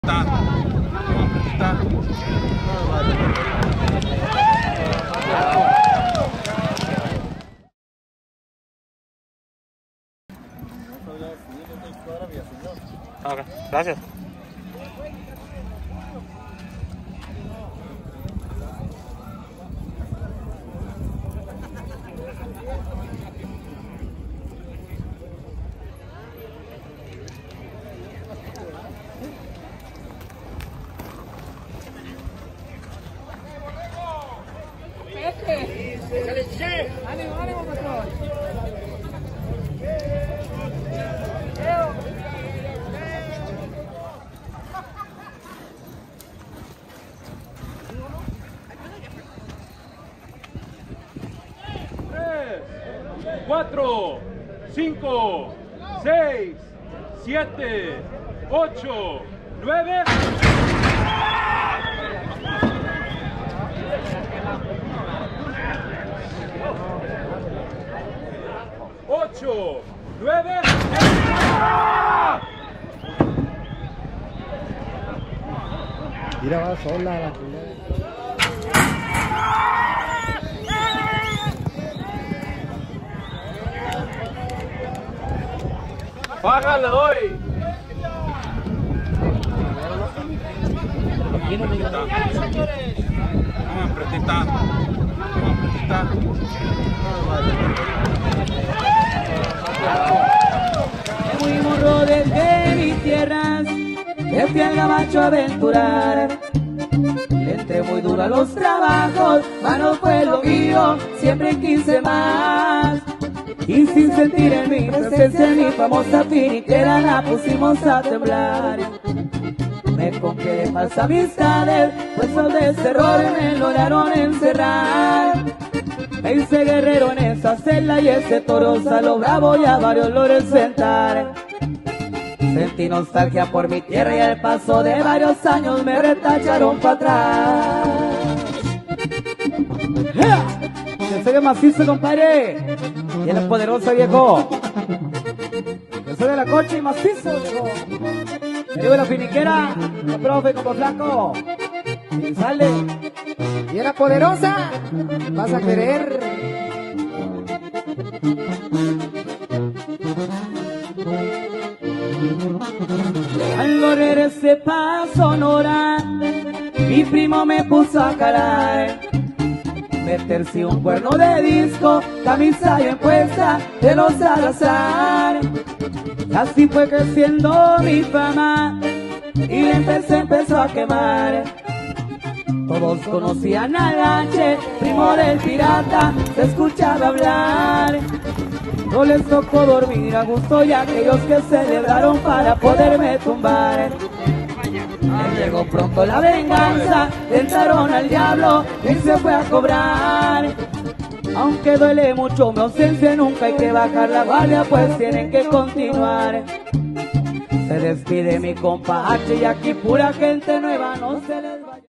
Ok, gracias. ¡Ánimo, ánimo, patrón! Cuatro, 5, 6, 7, 8, 9. ¡8, 9! Mira, va sola la culera. ¡Bájale hoy! Vamos, apretita. Muy morro desde mis tierras, me fui al gabacho a aventurar. Le entré muy duro a los trabajos, mano fue lo mío, siempre quise más. Y sin sentir en mi presencia mi famosa finiquera la pusimos a temblar. Me confié de falsas amistades, pues los de ese error me lograron encerrar. Me hice guerrero en esa celda y ese toro a lo bravo y a varios logré sentar. Sentí nostalgia por mi tierra y al paso de varios años me retacharon para atrás. Yo soy de macizo, compadre, y él es poderoso, viejo. Yo soy de la coche y macizo, viejo. Me digo la finiquera, la profe como flaco. Y sale. Y era poderosa, vas a querer. Al correr ese paso Sonora, mi primo me puso a calar. Meterse un cuerno de disco, camisa bien puesta de los Salazar. Así fue creciendo mi fama y la empezó a quemar. Todos conocían al H, primo del pirata, se escuchaba hablar. No les tocó dormir a gusto y aquellos que celebraron para poderme tumbar. Me llegó pronto la venganza, entraron al diablo y se fue a cobrar. Aunque duele mucho mi ausencia, nunca hay que bajar la guardia, pues tienen que continuar. Se despide mi compa H y aquí pura gente nueva, no se les vaya.